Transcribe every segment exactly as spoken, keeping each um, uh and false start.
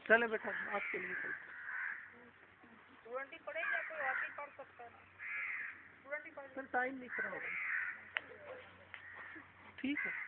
चले बेटा आपके लिए चल। स्टूडेंट ही पढ़े या कोई और भी पढ़ सकता है? स्टूडेंट ही पढ़। फिर टाइम नहीं खराब होगा। ठीक है।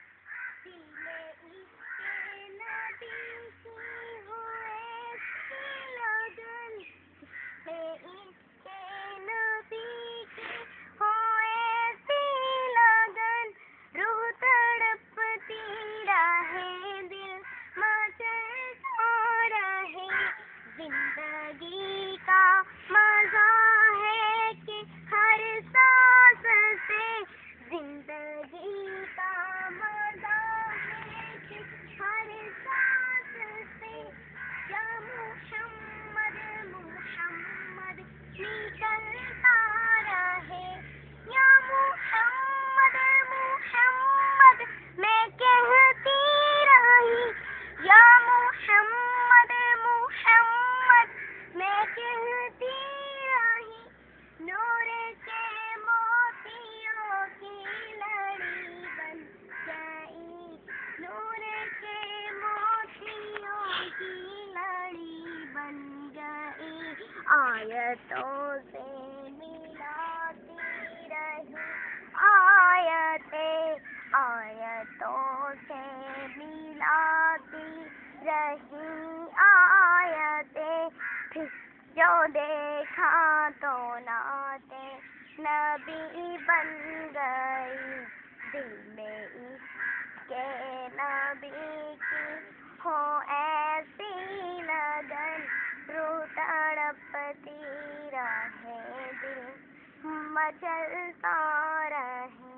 जिंदगी का मजा है कि हर सांस से, जिंदगी का मजा है कि हर सांस से, या मुहम्मद मुहम्मद निकलता रहे, या मुहम्मद मुहम्मद मैं कहती रही, या मुहम्मद मुहम्मद मैं कहती रही, नूर के मोतियों की लड़ी बन गई, नूर के मोतियों की लड़ी बन गई, आयतों से मिलाती रही, आयतें आयतों से मिलाती रही, आयतें फिर जो देखा तो नाते नबी बन गई, दिल में इसके नबी की हो ऐसी लगन, रूह तड़पती रहे, दिल मचलता रहे।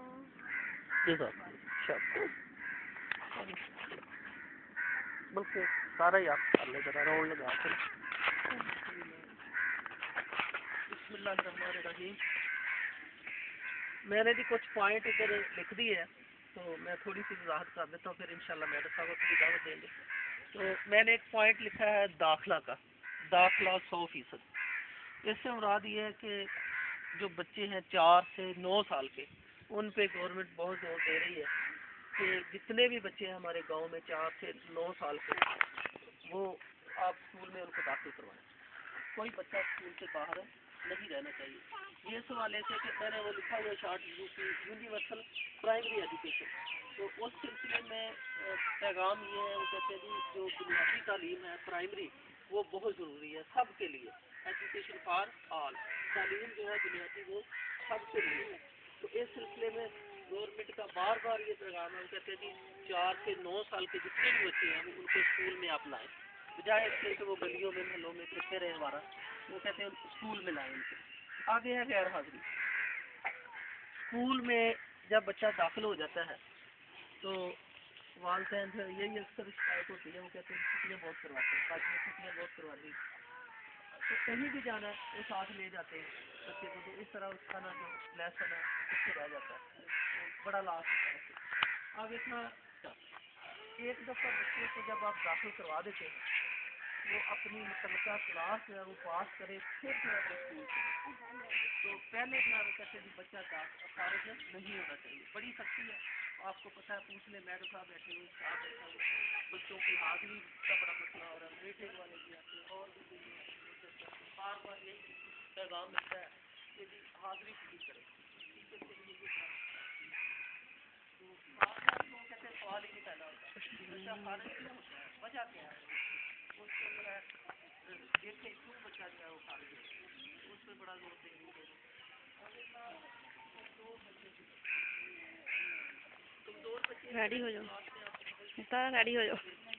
बल्कि सारा ही आप कर ले जरा रोल लगा कर। बिस्मिल्लाहिर्रहमानिर्रहीम। मैंने भी कुछ पॉइंट इधर लिख दिए है, तो मैं थोड़ी सी वजाहत कर देता हूँ, फिर इंशाल्लाह मेरे साहब की दावत देंगे। तो मैंने एक पॉइंट लिखा है दाखला का, दाखला सौ फीसद। इससे मुराद ये है कि जो बच्चे हैं चार से नौ साल के, उन पे गवर्नमेंट बहुत जोर दे रही है कि जितने भी बच्चे हैं हमारे गांव में चार से नौ साल के, वो आप स्कूल में उनको दाखिल करवाएं। कोई बच्चा स्कूल से बाहर नहीं रहना चाहिए। ये इस हवाले से कि मैंने वो लिखा हुआ शार्ट यूनिवर्सल प्राइमरी एजुकेशन, तो उस सिलसिले में पैगाम ये है, वो कहते हैं जी जो बुनियादी तालीम है प्राइमरी, वो बहुत ज़रूरी है सबके लिए, एजुकेशन फॉर ऑल, तालीम जो है बुनियादी वो सबके लिए है। तो इस सिलसिले में गवर्नमेंट का बार बार ये पैगाम है, वो कहते हैं जी चार से नौ साल के जितने भी बच्चे हैं वो उनको स्कूल में आप लाएँ, बजाय इसके कि वो गलियों में महलों में फिरते रहे हमारा, वो कहते हैं स्कूल में लाएँ उनको। आगे है गैर हाजिरी। स्कूल में जब बच्चा दाखिल हो जाता है तो वालिदैन से यही अक्सर शिकायत होती है, वो कहते हैं छुट्टियाँ बहुत करवाते हैं, बाकी छुट्टियाँ बहुत करवा दी, तो कहीं भी जाना है वो साथ ले जाते हैं बच्चे को, तो इस तरह उसका ना जो लेसन है उससे रह जाता है, तो बड़ा लाभ होता है। आगे था एक दफ़ा बच्चे को जब आप दाखिल करवा देते हैं, वो अपनी मुतलका क्लास जो है वो पास करे, फिर जो है स्कूल तो पहले जो है वो कहते हैं बच्चा खारिज नहीं होना चाहिए। बड़ी सख्ती है, आपको पता है, पूछ ले मैडम साहब बैठे हुए, स्टाफ बैठा हुआ, बच्चों की हाजिरी का बड़ा मसला हो रहा है, मीटिंग वाले भी आते हैं और भी बार बार यही पैगाम मिलता है कि जी हाजिरी पूरी करें, टीचर के लिए ये तो साथ साथ लोग कहते हैं सवाल ही नहीं पैदा होता बच्चा खारिज क्यों होता है, वजह क्या है, उसको जो है देखे क्यों बच्चा जो है वो खारिज है, उस पर बड़ा जोर देंगे। कमजोर बच्चे रेडी हो जाओ, रेडी हो जाओ।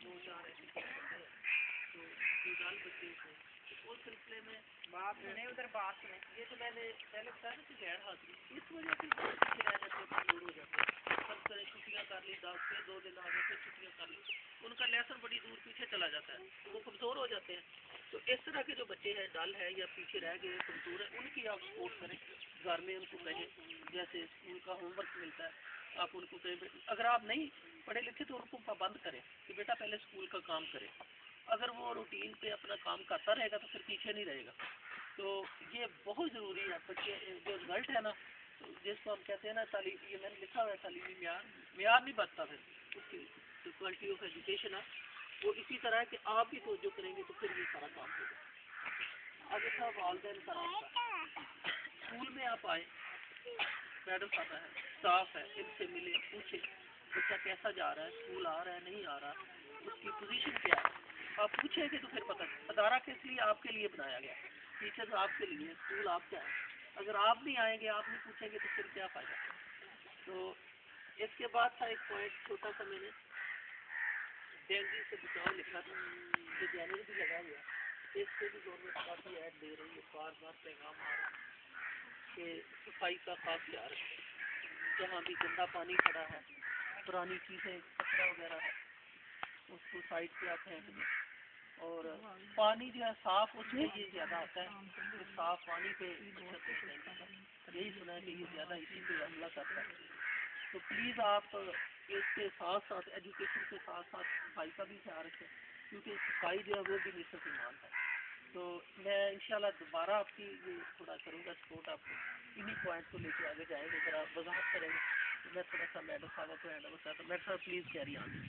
उस सिलसिले में बात सुने, उधर बात सुने, ये तो मैंने पहले बताया ना कि गैर हाजिरी, इस वजह से पीछे रह जाते हैं, कमजोर हो जाते हैं, सब तरह छुट्टियाँ कर ली, दस से दो दिन आ गए, फिर छुट्टियाँ कर ली, उनका लेसन बड़ी दूर पीछे चला जाता है, तो वो कमज़ोर हो जाते हैं। तो इस तरह के जो बच्चे हैं, डल है या पीछे रह गए, कमज़ोर है, उनकी आप सपोर्ट करें, घर में उनको कहें, जैसे स्कूल का होमवर्क मिलता है, आप उनको कहें, अगर आप नहीं पढ़े लिखे तो उनको पाबंद करें कि बेटा पहले स्कूल का काम करें। अगर वो रूटीन पे अपना काम करता रहेगा तो फिर पीछे नहीं रहेगा। तो ये बहुत ज़रूरी है, बच्चे जो रिजल्ट है ना, जिसको हम कहते हैं ना तालीम, ये मैंने लिखा हुआ है तालीमी म्यार, म्यार नहीं बढ़ता फिर उसकी जो क्वालिटी ऑफ एजुकेशन है, वो इसी तरह है कि आप भी तवज्जो करेंगे तो फिर ये सारा काम होगा। आगे था वालिदैन का रास्ता। स्कूल में आप आए, मैडम आता है, स्टाफ है, इनसे मिले, पूछे बच्चा कैसा जा रहा है, स्कूल आ रहा है नहीं आ रहा, उसकी पोजीशन क्या है, आप पूछेंगे तो फिर पता। अदारा किस लिए, आपके लिए बनाया गया, टीचर्स आपके लिए, स्कूल आपका है। अगर आप नहीं आएंगे, आप नहीं पूछेंगे तो फिर क्या फ़ायदा। तो इसके बाद था एक पॉइंट छोटा सा, मैंने डेंगू से बचाव लिखा था, जो बैनर भी लगा हुआ, इस पर भी गवर्नमेंट काफ़ी ऐड दे रही है, बार बार पैगाम आ रहा है कि सफाई का खास ख्याल रखें। जहाँ भी गंदा पानी पड़ा है, पुरानी चीज़ें, कचरा वगैरह है, उसको साइड पे आप फेंक दें। और पानी जो है साफ़, उसमें ये ज़्यादा आता है कि साफ़ पानी पे यही सुना है कि ये ज़्यादा इसी पे हमला करता है। तो प्लीज़ आप इसके साथ साथ एजुकेशन के साथ साथ सफाई का भी ख्याल रखें, क्योंकि सफाई जो है वो भी निसफ ईमान है। तो मैं इंशाल्लाह दोबारा आपकी ये थोड़ा करूँगा सपोर्ट, आपको इन्हीं पॉइंट को लेके आगे जाएंगे, अगर आप वजाहत करेंगे तो मैं थोड़ा सा मैडम साहब को हैंड ओवर करता हूँ। मैडम साहब प्लीज़ कैरी ऑन।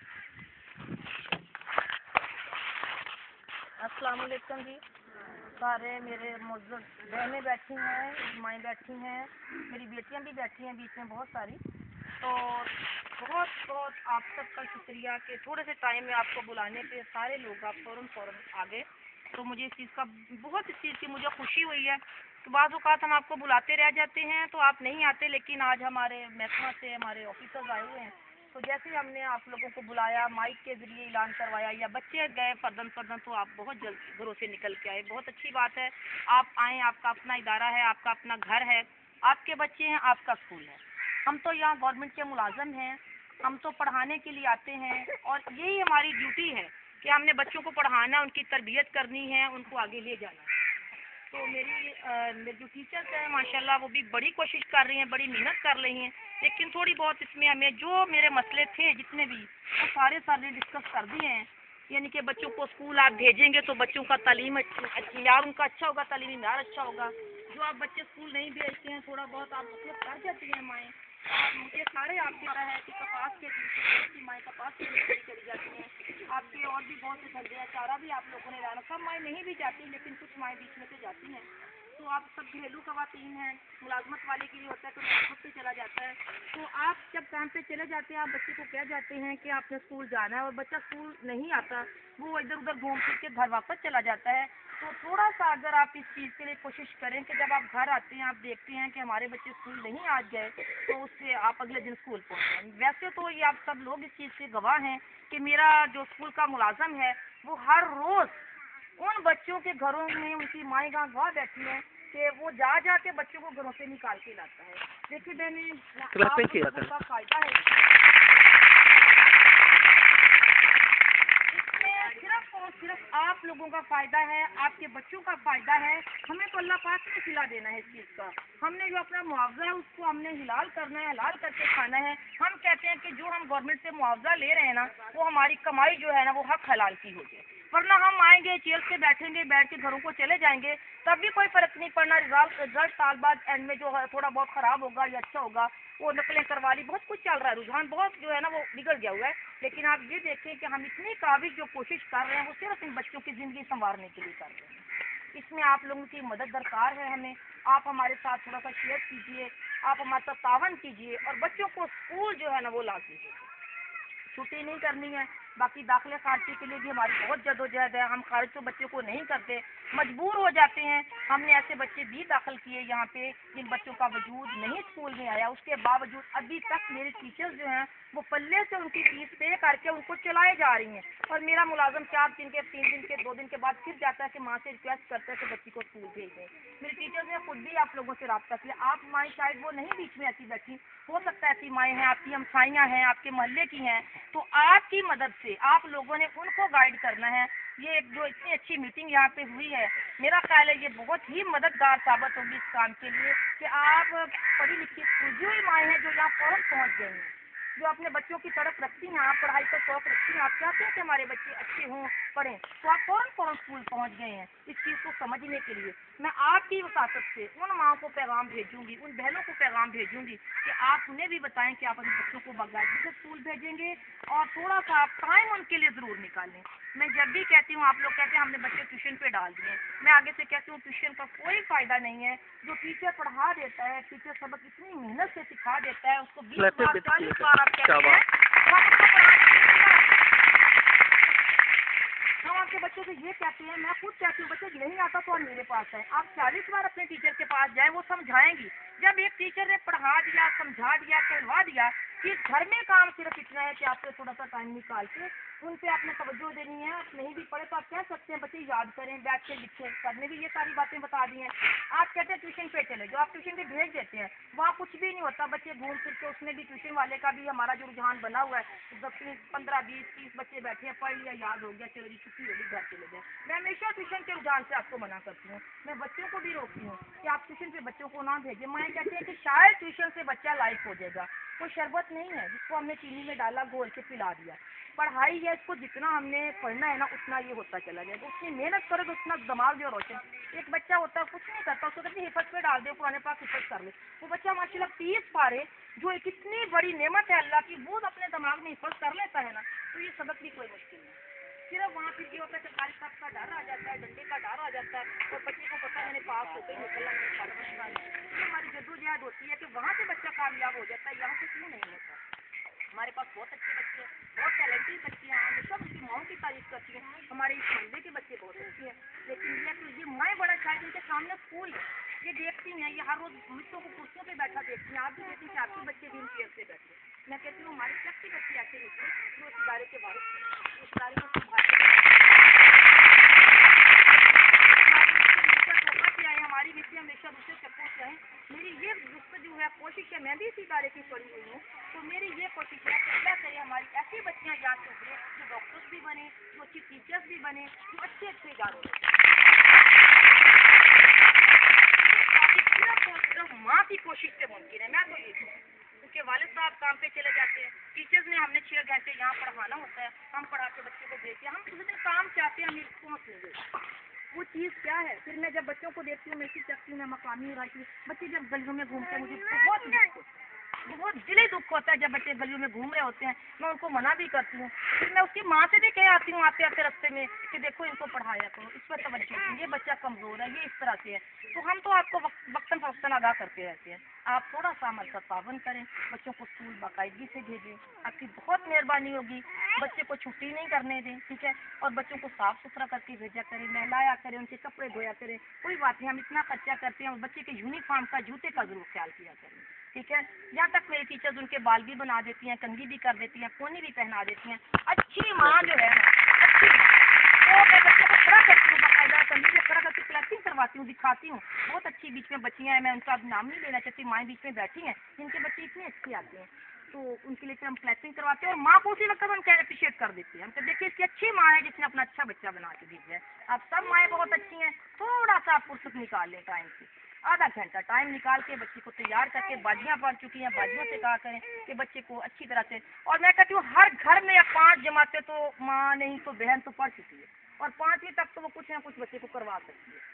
अस्सलाम वालेकुम जी। सारे मेरे मुज़्ज़ज़ बहनें बैठी हैं, माएँ बैठी हैं, मेरी बेटियां भी बैठी हैं बीच में बहुत सारी। तो बहुत बहुत आप सबका शुक्रिया कि थोड़े से टाइम में आपको बुलाने पे सारे लोग आप फ़ौरन फ़ौरन आ गए। तो मुझे इस चीज़ का बहुत इस चीज़ की मुझे खुशी हुई है। तो बाज़ औक़ात हम आपको बुलाते रह जाते हैं तो आप नहीं आते, लेकिन आज हमारे महकमा से हमारे ऑफिसर्स आए हुए हैं, तो जैसे ही हमने आप लोगों को बुलाया, माइक के ज़रिए ऐलान करवाया या बच्चे गए फर्दन फर्दन, तो आप बहुत जल्द घरों से निकल के आए। बहुत अच्छी बात है, आप आएँ, आपका अपना इदारा है, आपका अपना घर है, आपके बच्चे हैं, आपका स्कूल है। हम तो यहाँ गवर्नमेंट के मुलाजम हैं, हम तो पढ़ाने के लिए आते हैं और यही हमारी ड्यूटी है कि हमने बच्चों को पढ़ाना, उनकी तरबियत करनी है, उनको आगे ले जाना है। तो मेरी आ, मेरे जो टीचर्स हैं माशाल्लाह वो भी बड़ी कोशिश कर रही हैं, बड़ी मेहनत कर रही हैं, लेकिन थोड़ी बहुत इसमें हमें जो मेरे मसले थे जितने भी, वो सारे सारे डिस्कस कर दिए हैं। यानी कि बच्चों को स्कूल आप भेजेंगे तो बच्चों का तालीम यार उनका अच्छा होगा, तालीमी यार अच्छा होगा। जो आप बच्चे स्कूल नहीं भेजते हैं, थोड़ा बहुत आप मतलब कर जाती हैं माएँ। और मुझे सारे आपकी तरह है कि कपास के पीछे माएँ कपास के पीछे चली जाती हैं। आपके और भी बहुत से धंधे हैं, चारा भी आप लोगों ने लाना, सब माएँ नहीं भी जाती, लेकिन कुछ माएँ बीच में से जाती हैं। तो आप सब घरेलू खवातीन हैं, मुलाजमत वाले के लिए होता है तो खुद पे चला जाता है। तो आप जब काम पे चले जाते हैं, आप बच्चे को कह जाते हैं कि आपने स्कूल जाना है और बच्चा स्कूल नहीं आता, वो इधर उधर घूम फिर के घर वापस चला जाता है। तो थोड़ा सा अगर आप इस चीज़ के लिए कोशिश करें कि जब आप घर आते हैं, आप देखते हैं कि हमारे बच्चे स्कूल नहीं आज गए, तो उससे आप अगले दिन स्कूल पहुँचें। वैसे तो ये आप सब लोग इस चीज़ के गवाह हैं कि मेरा जो स्कूल का मुलाजम है वो हर रोज़ उन बच्चों के घरों में उनकी माएँ गवाह बैठी हैं कि वो जा जा के बच्चों को घरों से निकाल के लाता है। देखिए मैंने आप का फायदा है, इसमें सिर्फ और सिर्फ आप लोगों का फायदा है, आपके बच्चों का फायदा है। हमें तो अल्लाह पाक ने खिला देना है इस चीज़ का। हमने जो अपना मुआवजा है उसको हमने हिलाल करना है, हलाल करके खाना है। हम कहते हैं कि जो हम गवर्नमेंट से मुआवजा ले रहे हैं ना, वो हमारी कमाई जो है ना वो हक हलाल की हो जाए। वरना हम आएंगे, चेयर पे बैठेंगे, बैठ के घरों को चले जाएंगे, तब भी कोई फर्क नहीं पड़ना। रिजल्ट रिजल्ट साल बाद एंड में जो है थोड़ा बहुत ख़राब होगा या अच्छा होगा, वो नकलें करवा ली, बहुत कुछ चल रहा है, रुझान बहुत जो है ना वो बिगड़ गया हुआ है। लेकिन आप ये देखें कि हम इतनी काबिज जो कोशिश कर रहे हैं वो सिर्फ इन बच्चों की ज़िंदगी संवारने के लिए कर रहे हैं। इसमें आप लोगों की मदद दरकार है हमें। आप हमारे साथ थोड़ा सा शेयर कीजिए, आप हमारे साथ तावन कीजिए और बच्चों को स्कूल जो है ना वो ला दीजिए। छुट्टी नहीं करनी है। बाकी दाखिले खारिजी के लिए भी हमारी बहुत जदोजहद है। हम खारिज तो बच्चों को नहीं करते, मजबूर हो जाते हैं। हमने ऐसे बच्चे भी दाखिल किए यहाँ पे जिन बच्चों का वजूद नहीं स्कूल में आया, उसके बावजूद अभी तक मेरे टीचर्स जो हैं वो पल्ले से उनकी फीस पे करके उनको चलाए जा रही हैं। और मेरा मुलाजम चार दिन के, तीन दिन के, दो दिन के बाद फिर जाता है कि माँ से रिक्वेस्ट करता है कि बच्ची को स्कूल भेज दें। मेरे टीचर्स ने खुद भी आप लोगों से रब्ता किया। आप माएँ शायद वो नहीं बीच में ऐसी बैठी, हो सकता है ऐसी माएँ हैं, आपकी हमसाइयाँ हैं, आपके मोहल्ले की हैं, तो आपकी मदद से आप लोगों ने उनको गाइड करना है। ये एक जो इतनी अच्छी मीटिंग यहाँ पे हुई है, मेरा ख्याल है ये बहुत ही मददगार साबित होगी इस काम के लिए कि आप पढ़ी लिखी सूझी हुई माएँ हैं जो यहाँ फौरन पहुँच गई हैं। जो अपने बच्चों की तरफ रखती हैं, आप पढ़ाई का शौक रखती हैं, आप चाहते हैं कि हमारे बच्चे अच्छे हों, पढ़ें, तो आप फौरन फौरन स्कूल पहुंच गए हैं इस चीज़ को समझने के लिए। मैं आपकी वसातत से उन माओ को पैगाम भेजूंगी, उन बहनों को पैगाम भेजूंगी कि आप उन्हें भी बताएं कि आप अपने बच्चों को बाकायदगी से स्कूल भेजेंगे और थोड़ा सा आप टाइम उनके लिए ज़रूर निकालें। मैं जब भी कहती हूँ, आप लोग कहते हैं हमने बच्चे ट्यूशन पे डाल दिए, मैं आगे से कहती हूँ ट्यूशन का कोई फ़ायदा नहीं है। जो टीचर पढ़ा देता है, टीचर सबक इतनी मेहनत से सिखा देता है, उसको बीस बार चालीस बार आप कहते हैं हम आपके बच्चों से ये कहते हैं, मैं खुद कहती हूँ बच्चे नहीं आता तो आप मेरे पास है, आप चालीस बार अपने टीचर के पास जाएं, वो समझाएंगी। जब एक टीचर ने पढ़ा दिया, समझा दिया, कहलवा दिया कि घर में काम सिर्फ इतना है कि आपसे थोड़ा सा टाइम निकाल के उन पे आपने तवज्जो देनी है। आप नहीं भी पढ़े तो आप कह सकते हैं बच्चे याद करें, बैठ के लिखें, सर ने भी ये सारी बातें बता दी हैं। आप कहते हैं ट्यूशन पे चले, जो आप ट्यूशन पे भेज देते हैं वहाँ कुछ भी नहीं होता, बच्चे घूम फिर के, उसमें भी ट्यूशन वाले का भी हमारा जो रुझान बना हुआ है, दस पंद्रह बीस तीस बच्चे बैठे हैं, पढ़ लिया, याद हो गया, चलो जी छुट्टी होगी, घर चले गए। मैं हमेशा ट्यूशन के रुझान से आपको मना करती हूँ, मैं बच्चों को भी रोकती हूँ कि आप ट्यूशन पे बच्चों को ना भेजें। मैं कहती हूँ कि शायद ट्यूशन से बच्चा लाइफ हो जाएगा, कोई शरबत नहीं है जिसको हमने चीनी में डाला, घोल के पिला दिया। पढ़ाई है, इसको जितना हमने पढ़ना है ना उतना ये होता चला जाएगा, उतनी मेहनत करो तो उतना दिमाग जो रोशन। एक बच्चा होता है कुछ नहीं करता, उसको कहते हिफज पे डाल दे, पुराने पास हिफज कर ले, वो बच्चा माशाल्लाह तीस पारे जो एक इतनी बड़ी नेमत है अल्लाह की, वो अपने दिमाग में हिफज कर लेता है ना, तो ये सबक भी कोई मुश्किल नहीं। सिर्फ वहाँ फिर ये होता है सरकारी साहब का डर आ जाता है, डंडे का डर आ जाता है, और बच्चे को पता है मैंने पास हो गई, निकलना नहीं पड़ता। ये हमारी जद्दोजहद होती है कि वहाँ से बच्चा कामयाब हो जाता है, यहाँ से क्यों नहीं होता। हमारे पास बहुत अच्छे बच्चे हैं, बहुत टैलेंटेड बच्चे हैं, हमेशा उनकी माओं की तारीफ करती हैं, हमारे इस मोहल्ले के बच्चे बहुत अच्छे हैं। लेकिन ये तो ये माएँ बड़ा शायद इनके सामने स्कूल है, ये देखती हैं, ये हर रोज बच्चों को कुर्सियों पे बैठा देखती हैं, आप भी देखती हैं कि आपके बच्चे भी इन चेयर से बैठे। मैं कहती हूँ हमारे सबके बच्चे ऐसे निकले जो इस इदारे के बारे में इस इदारे को हमारी मिट्टी हमेशा दूसरे चक्कों से आए। मेरी ये जो है कोशिश है, मैं भी इसी इदारे की पढ़ी हुई हूँ, तो मेरी ये कोशिश है कि अल्लाह करे हमारी ऐसी बच्चियाँ याद से उभरे जो डॉक्टर्स भी बने, जो अच्छी टीचर्स भी बने, जो अच्छे अच्छे इदारों में। सिर्फ माँ की कोशिश से मुमकिन है। मैं तो ये उनके वालिद साहब काम पे चले जाते हैं, टीचर्स ने हमने छः घंटे यहाँ पढ़ाना होता है, हम पढ़ा के बच्चे को भेजते हैं, हम उस दिन काम चाहते हैं, हम रिस्पॉन्स लेंगे। वो चीज़ क्या है, फिर मैं जब बच्चों को देखती हूँ, मैं इसी चकती हूँ, मैं मकामी राजी बच्चे जब गलियों में घूमते हैं, मुझे बहुत दुख बहुत दिली दुख होता है जब बच्चे गलियों में घूम रहे होते हैं। मैं उनको मना भी करती हूँ, फिर मैं उसकी माँ से भी कह आती हूँ आते आते रास्ते में कि देखो इनको पढ़ाया करो, इस पर तवज्जो दो, ये बच्चा कमज़ोर है, ये इस तरह से है। तो हम तो आपको वक्तन फवक्तन आगाह करते रहते हैं, आप थोड़ा सा अमल का पाबंद करें, बच्चों को स्कूल बाकायदगी से भेजें, आपकी बहुत मेहरबानी होगी। बच्चे को छुट्टी नहीं करने दें, ठीक है, और बच्चों को साफ़ सुथरा करके भेजा करें, नहलाया करें, उनके कपड़े धोया करें। कोई बात नहीं, हम इतना खर्चा करते हैं, और बच्चे के यूनिफॉर्म का, जूते का जरूर ख्याल किया करें, ठीक है। यहाँ तक मेरी टीचर्स उनके बाल भी बना देती हैं, कंघी भी कर देती हैं, कोनी भी पहना देती हैं। अच्छी माँ जो है ना, अच्छी तो मैं बच्चे को खड़ा करती हूँ, बाकायदा कंघी से खड़ा करके क्लैपिंग करवाती हूँ, दिखाती हूँ। बहुत अच्छी बीच में बच्चियाँ हैं, मैं उनका नाम नहीं लेना चाहती, माएँ बीच में बैठी हैं, जिनके बच्चे इतने अच्छे आते हैं, तो उनके लिए हम क्लैपिंग करवाते हैं, और माँ को उसी वक्त हम क्या अप्रिशिएट कर देते हैं। हम कहते देखिए इसकी अच्छी माँ है जिसने अपना अच्छा बच्चा बना के भेजा है। आप सब माएँ बहुत अच्छी हैं, थोड़ा सा आप फुर्सत निकाल लें टाइम से, आधा घंटा टाइम निकाल के बच्चे को तैयार करके, बाजियाँ पढ़ चुकी हैं, बाजियों से कहा करें कि बच्चे को अच्छी तरह से। और मैं कहती हूँ हर घर में या पाँच जमातें तो माँ नहीं तो बहन तो पढ़ चुकी है, और पाँचवीं तक तो वो कुछ ना कुछ बच्चे को करवा सकती है।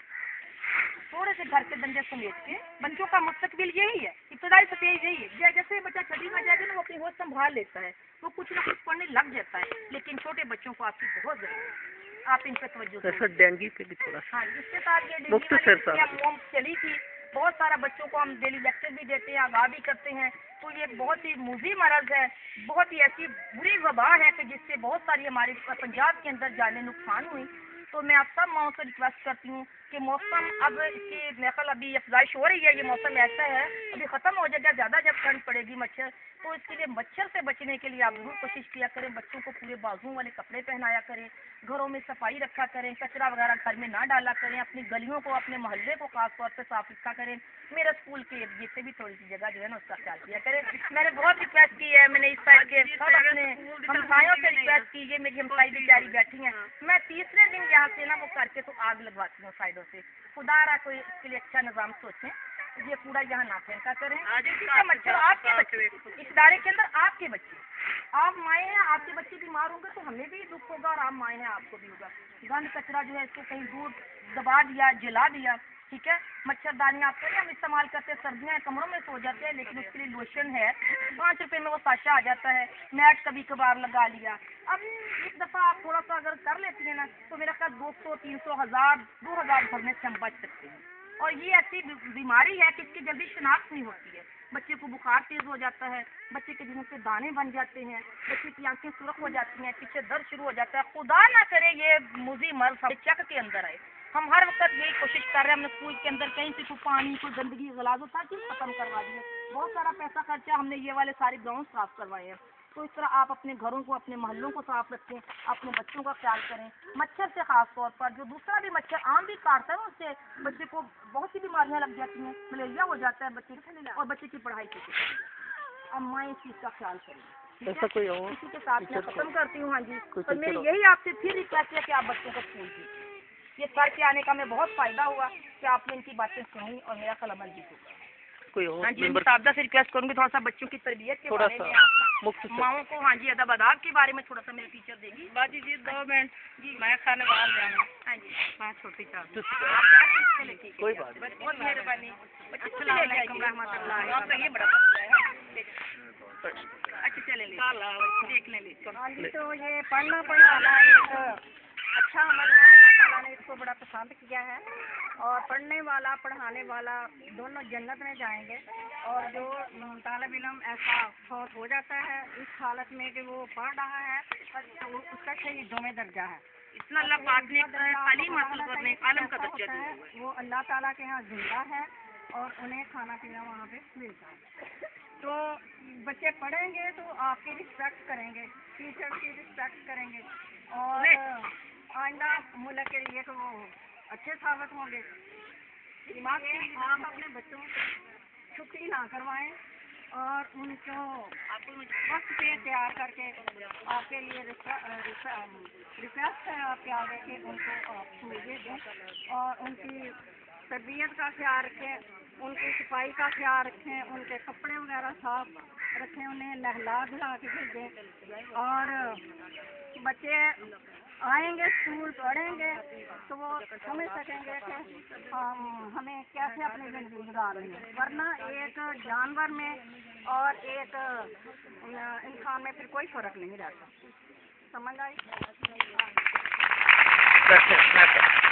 थोड़े से घर के धंधे समेट के, बच्चों का मुस्तकबिल यही है, इब्तदाई स्टेज यही है। जैसे बच्चा छठी में जाएगा ना, वो अपनी होश संभाल लेता है, वो कुछ ना कुछ पढ़ने लग जाता है। लेकिन छोटे बच्चों को आपकी बहुत जरूरत है, आप इन पर तवज्जो दें। डेंगू पे भी थोड़ा हाँ, इसके साथ ये डेंगू मोम चली थी, बहुत सारा बच्चों को हम डेली लेक्चर भी देते हैं, आगाह भी करते हैं। तो ये बहुत ही मुज़ी मरज़ है, बहुत ही ऐसी बुरी वबा है कि जिससे बहुत सारी हमारे पंजाब के अंदर जाने नुकसान हुई। तो मैं आप सब माओं से रिक्वेस्ट करती हूँ कि मौसम अब इसकी नकल अभी अफजाइश हो रही है, ये मौसम ऐसा है अभी ख़त्म हो जाएगा, ज़्यादा जब ठंड पड़ेगी मच्छर, तो इसके लिए मच्छर से बचने के लिए आप जरूर कोशिश किया करें, बच्चों को पूरे बाजू वाले कपड़े पहनाया करें, घरों में सफाई रखा करें, कचरा वगैरह घर में ना डाला करें, अपनी गलियों को, अपने मोहल्ले को खास तौर पर साफ रखा करें। मेरे स्कूल के इर्द गिर्द से भी थोड़ी सी जगह जो है ना उसका ख्याल किया करें। मैंने बहुत रिक्वेस्ट की है, मैंने इस साइड के सब अपने हमसायों से रिक्वेस्ट की, ये मेरी हमसाई बेचारी बैठी हैं, मैं तीसरे दिन यहाँ से ना वो करके तो आग लगवाती हूँ साइडों से। खुदा रहा कोई इसके लिए अच्छा निज़ाम सोचें, ये कूड़ा यहाँ ना फेंका करें। जिससे मच्छर आपके बच्चे, इस दायरे के अंदर आपके बच्चे, आप माए हैं, आपके बच्चे बीमार होंगे तो हमें भी दुख होगा और आप माए हैं आपको भी होगा। गंद कचरा जो है इसको कहीं दूर दबा दिया, जला दिया, ठीक है। मच्छरदानी आपके लिए हम इस्तेमाल करते हैं, सर्दियाँ हैं, कमरों में सो जाते हैं, लेकिन उसके लिए लोशन है, पाँच रुपए में वो साशा आ जाता है, मैट कभी कभार लगा लिया। अब एक दफ़ा आप थोड़ा सा अगर कर लेती हैं ना तो मेरा ख्याल दो सौ तीन सौ हज़ार दो हज़ार भरने से हम बच सकते हैं। और ये ऐसी बीमारी है कि इसकी जल्दी शिनाख्त नहीं होती है। बच्चे को बुखार तेज हो जाता है, बच्चे के जिन्हों पे दाने बन जाते हैं, बच्चे की आंखें सुरख हो जाती हैं, पीछे दर्द शुरू हो जाता है। खुदा ना करे ये मुजी मर्ज हम चक के अंदर आए। हम हर वक्त यही कोशिश कर रहे हैं, हमने स्कूल के अंदर कहीं से कोई पानी, कोई गंदगी, गलाजत ताकि खत्म करवा दिए। बहुत सारा पैसा खर्चा, हमने ये वाले सारे ग्राउंड साफ करवाए हैं। तो इस तरह आप अपने घरों को, अपने मोहल्लों को साफ रखें, अपने बच्चों का ख्याल करें। मच्छर से खास तौर पर जो दूसरा भी मच्छर आम भी काटता है, उससे बच्चे को बहुत सी बीमारियां लग जाती हैं, मलेरिया हो जाता है बच्चे और बच्चे की पढ़ाई के। अब माँ इस चीज़ का ख्याल करें। ऐसा कोई और इसी के साथ मैं खत्म करती हूँ। हाँ जी, तो मेरी यही आपसे फिर रिक्वेस्ट है कि आप बच्चों को स्कूल भेजिए। ये सर के आने का हमें बहुत फायदा हुआ कि आपने इनकी बातें सुनी और मेरा कल अमल भी होगा। कोई और हाँ जी, मुताबदा से रिक्वेस्ट करूँगी थोड़ा सा बच्चों की तरबियत के बारे में, माओं को, हाँ जी, अदब आदाब के बारे में थोड़ा सा मेरे टीचर देगी। बाजी जी दो मिनट जी, मैं खाने वाला जाऊँगा। हाँ जी, मैं छोटी चाहती हूँ। कोई बात बहुत मेहरबानी। आपका ये बड़ा है। अच्छा चले देख लें। हाँ जी, तो ये पढ़ना पढ़ाना एक अच्छा अमल है, अल्लाह ताला ने इसको बड़ा पसंद किया है। और पढ़ने वाला पढ़ाने वाला दोनों जन्नत में जाएंगे। और जो तालिब इल्म ऐसा फौत हो जाता है इस हालत में कि वो पढ़ रहा है तो उसका शहीदों में दर्जा है। इतना अल्लाह पाक ने तालीम हासिल करने आलम का दर्जा दिया है, वो अल्लाह ताला के यहाँ जिंदा है और उन्हें खाना पीना वहाँ पे मिलता है। तो बच्चे पढ़ेंगे तो आपकी रिस्पेक्ट करेंगे, टीचर की रिस्पेक्ट करेंगे और आइंदा मुल्क के लिए तो वो अच्छे साबित होंगे। दिमाग से आप अपने बच्चों को छुट्टी ना करवाएं और उनको वक्त पे तैयार करके आपके लिए रिक्वेस्ट है आपके आगे कि उनको आप स्कूल भेजें और उनकी तरबियत का ख्याल रखें, उनकी सफाई का ख्याल रखें, उनके कपड़े वगैरह साफ रखें, उन्हें नहला धुला के भेजें। और बच्चे आएंगे स्कूल पढ़ेंगे तो वो समझ सकेंगे कि हम हमें कैसे अपनी ज़िंदगी गुजारनी है। वरना एक जानवर में और एक इंसान में फिर कोई फ़र्क नहीं रहता। समझ आई?